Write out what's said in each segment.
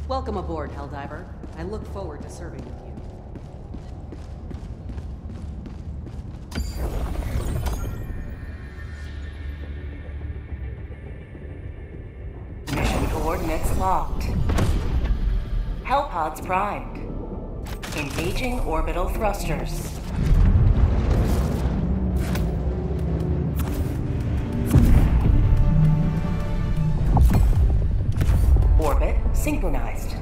Welcome aboard, Helldiver. I look forward to serving with you. Mission coordinates locked. Hell pods primed. Engaging orbital thrusters. Orbit synchronized.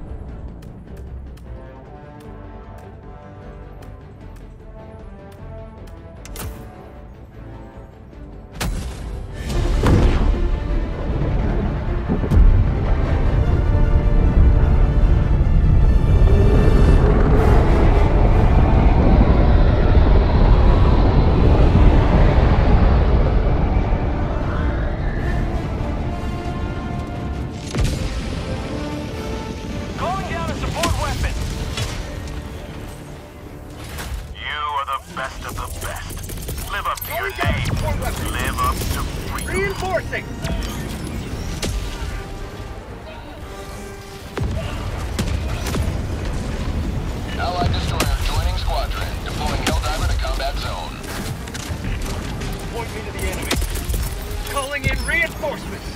Best of the best. Live up to your name. Live up to freedom. Reinforcing! Allied destroyer joining squadron. Deploying Helldiver to combat zone. Point me to the enemy. Calling in reinforcements!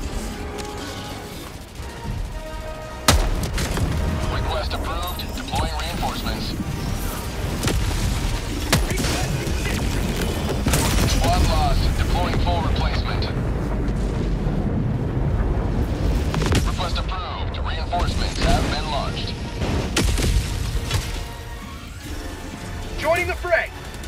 Request approved. Deploying reinforcements. Squad lost. Deploying full replacement. Request approved. Reinforcements have been launched. Joining the fray!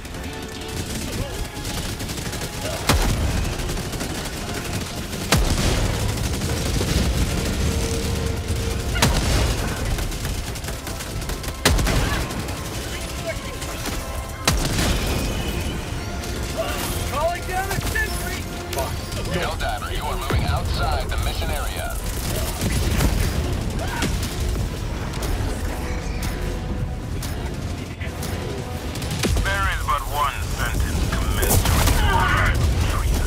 Calling down a sentry! Helldiver, you are moving outside the mission area. There is but one sentence commensurate with treason.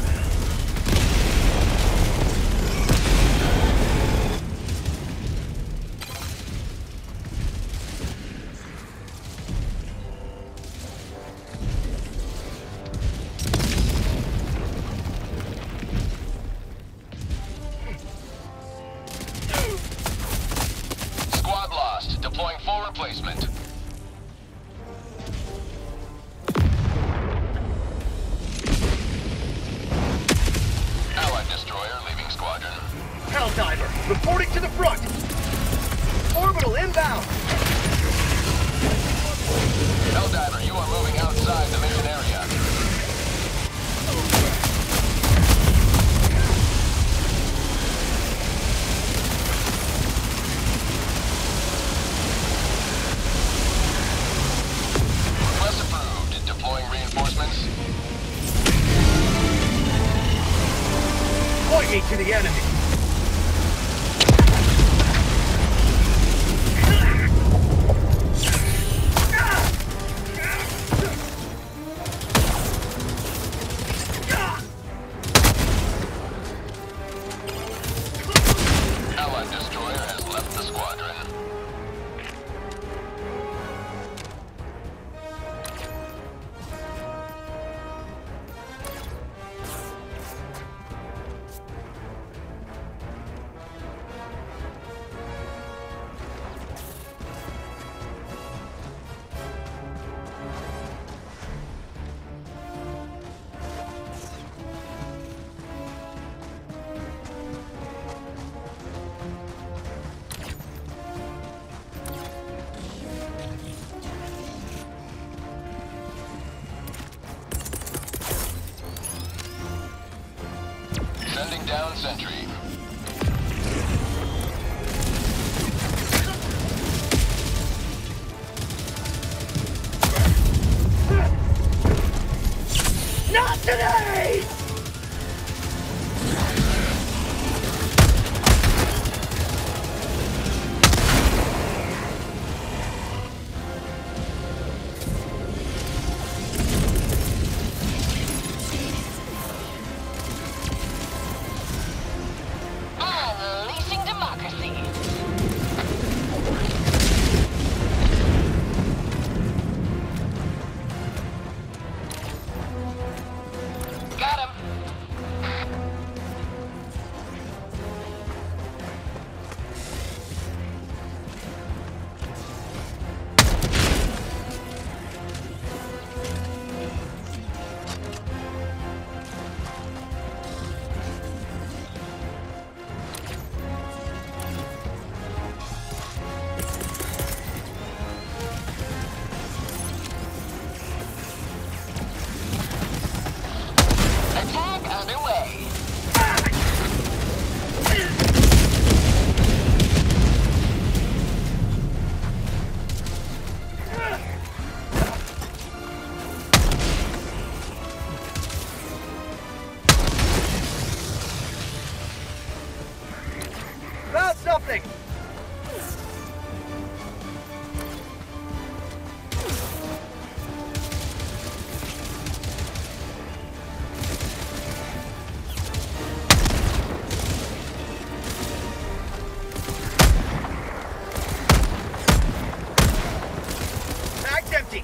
Squad lost. Deploying full replacement. Allied destroyer leaving squadron. Helldiver, reporting to the front! Orbital inbound! Helldiver, you are moving outside the mission area. Request approved. Deploying reinforcements. Point me to the enemy! Allied destroyer has left the squadron. Sending down sentry. Not today! Unleashing democracy. something! Mag's empty!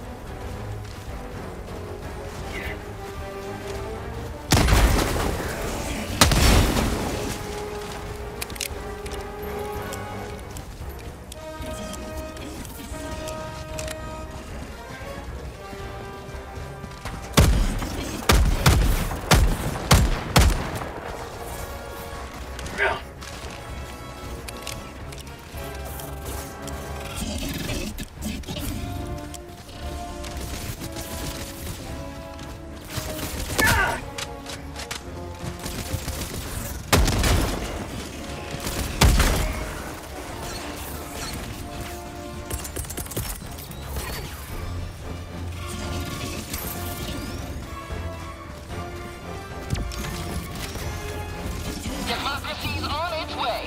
Democracy's on its way.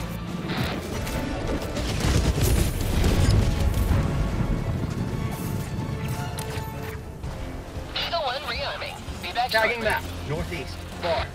Eagle 1 rearming. Be back Tagging shortly. map. Northeast. Far.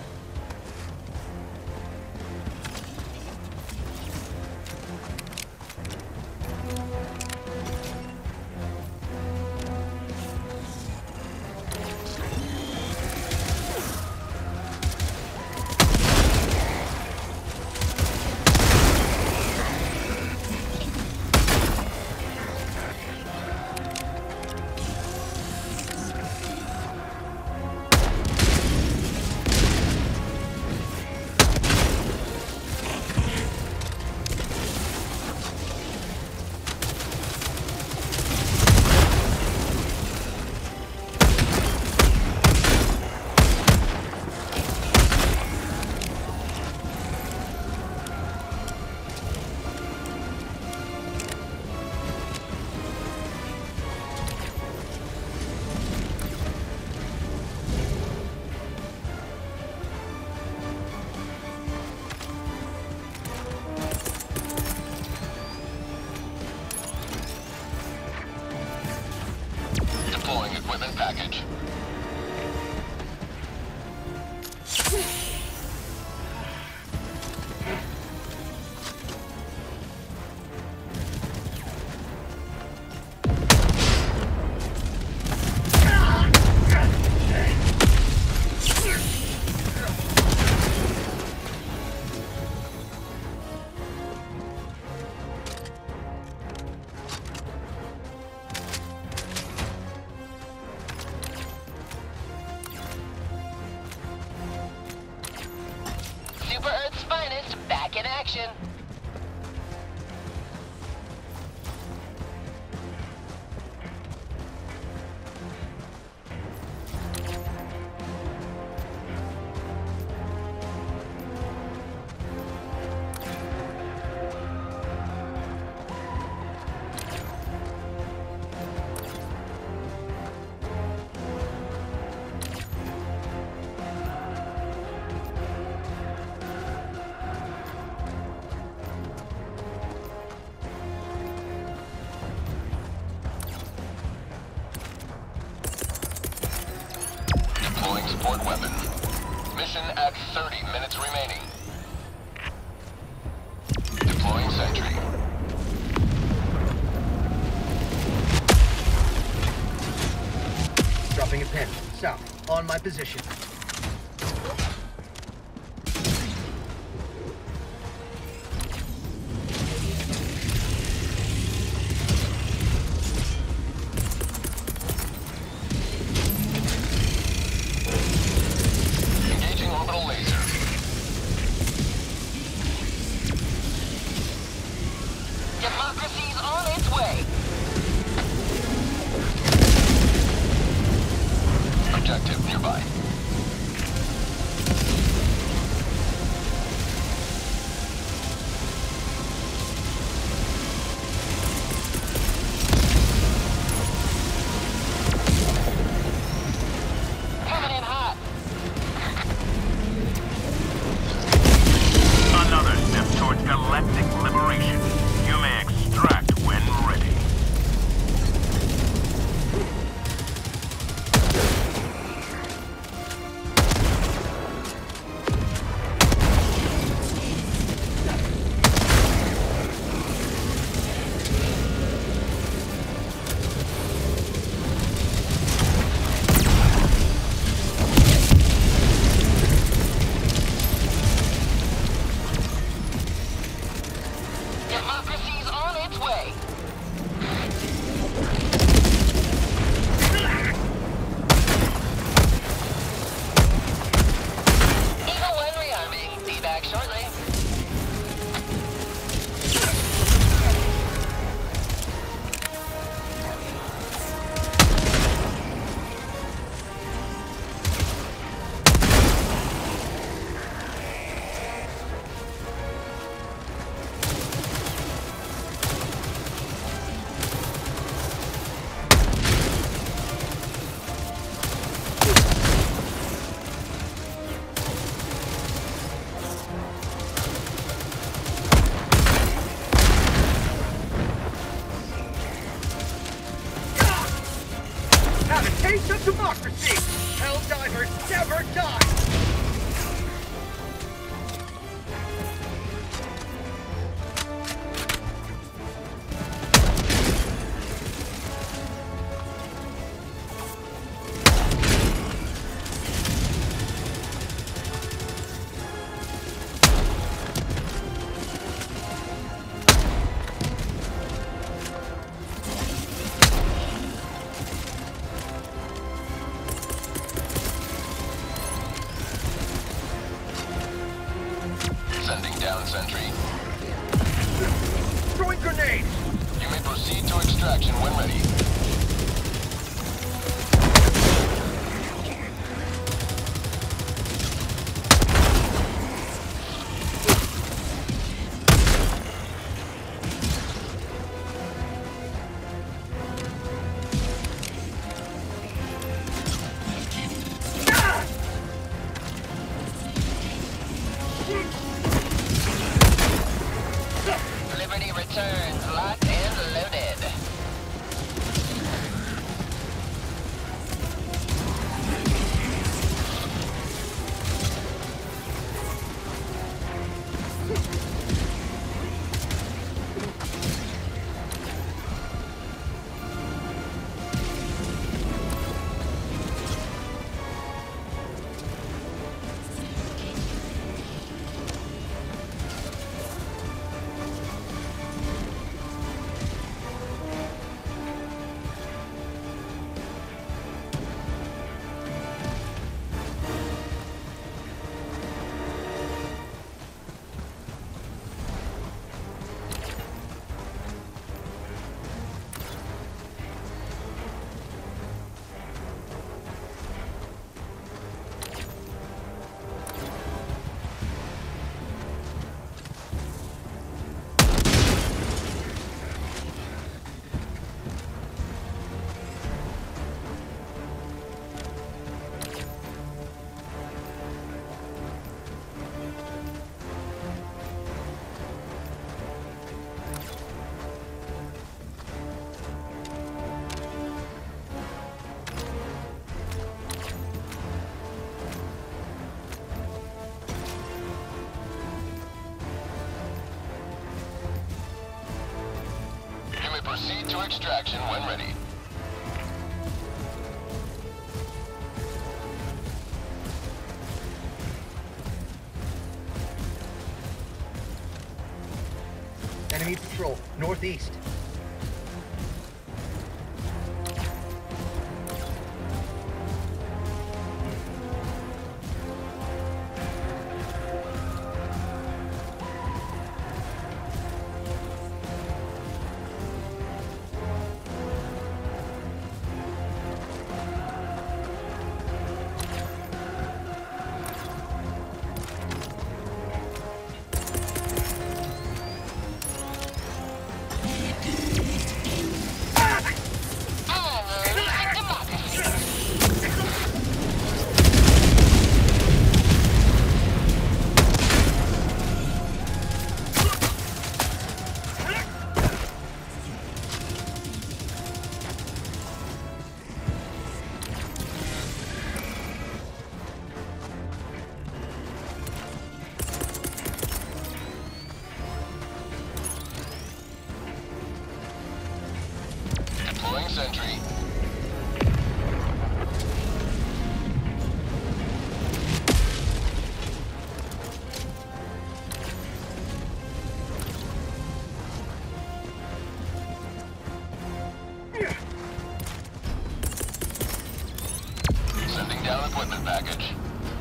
Deploying equipment package. Super Earth's finest back in action. Deploying support weapon. Mission at 30 minutes remaining. Deploying sentry. Dropping a pin. South. On my position. Engaging orbital laser. Democracy's on its way. Objective nearby. Sending down sentry. Throwing grenade! You may proceed to extraction when ready. Liberty returns, locked and loaded. Proceed to extraction when ready. Enemy patrol, northeast. Deploying sentry. Sending down equipment package.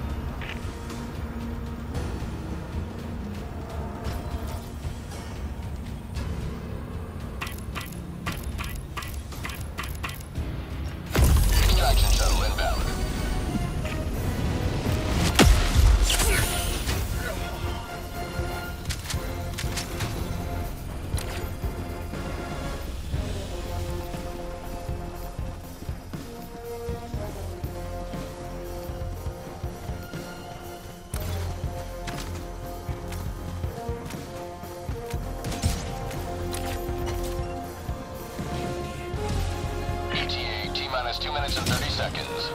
Extraction shuttle inbound. ETA T-minus 2 minutes and 30 seconds.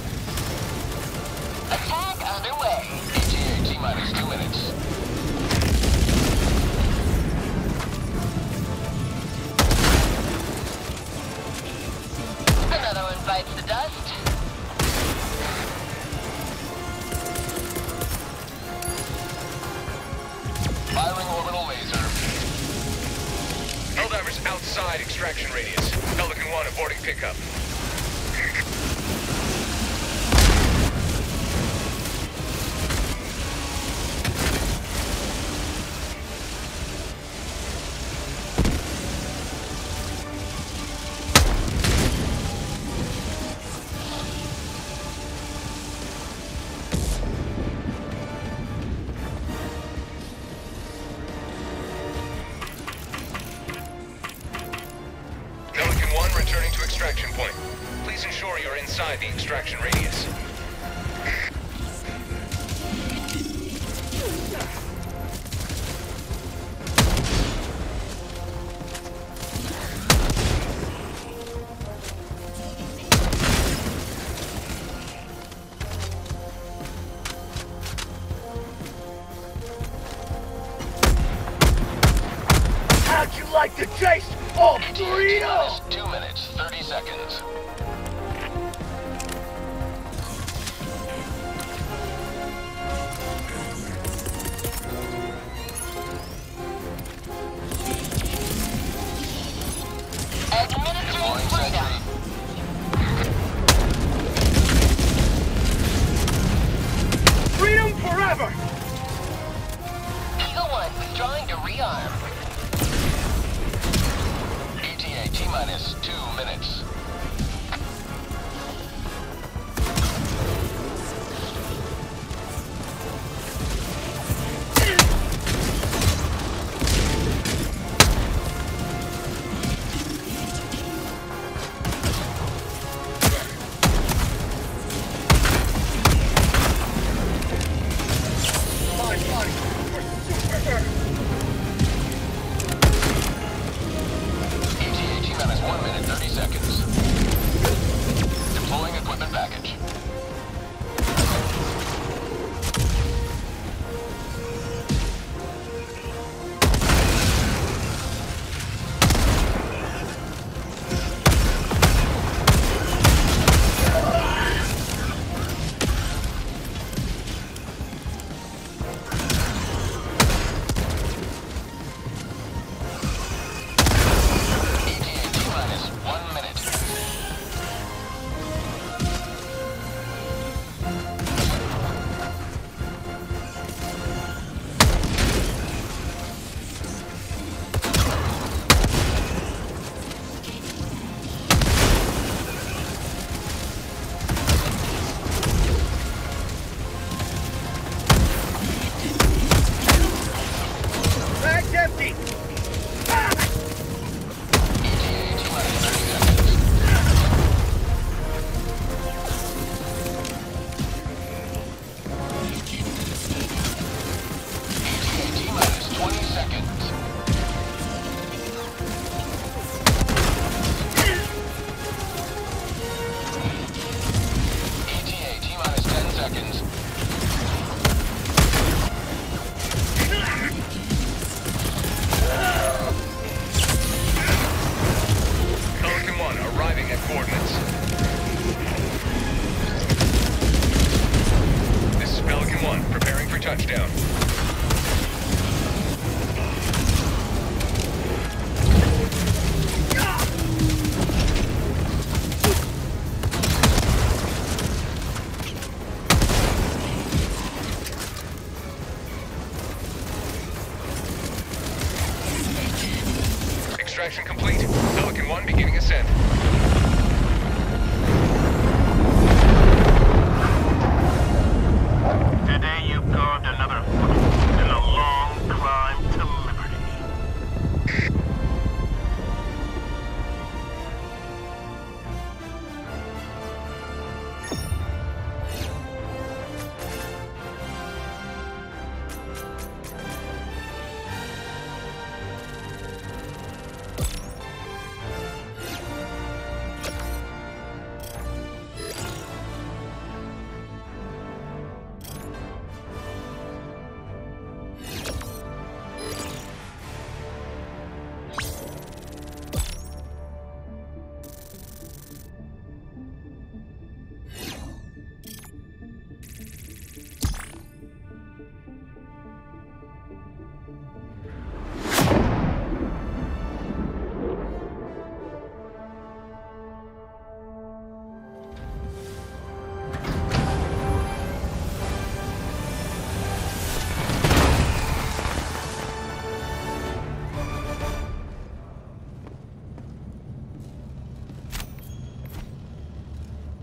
Attack underway. ETA T-minus 2 minutes. inside extraction radius. Pelican 1 aborting pickup. Returning to extraction point. Please ensure you're inside the extraction radius. How'd you like to chase all three of them? 2 minutes, 30 seconds. Administering freedom. Freedom forever! Eagle 1 withdrawing to rearm. ETA T-minus 2 minutes. My body for super Earth! ETA T-minus 1 minute, 30 seconds. Deploying equipment package. ETA T-minus 1 minute. Bag's empty! Ah! ETA T-minus 30 seconds. ETA T-minus 20 seconds. ETA T-minus 10 seconds. Pelican 1 arriving at coordinates. This is Pelican 1 preparing for touchdown. Extraction complete. Pelican 1 beginning ascent. Today you've carved another foot in a long climb to liberty.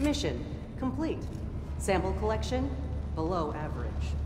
Mission complete. Sample collection below average.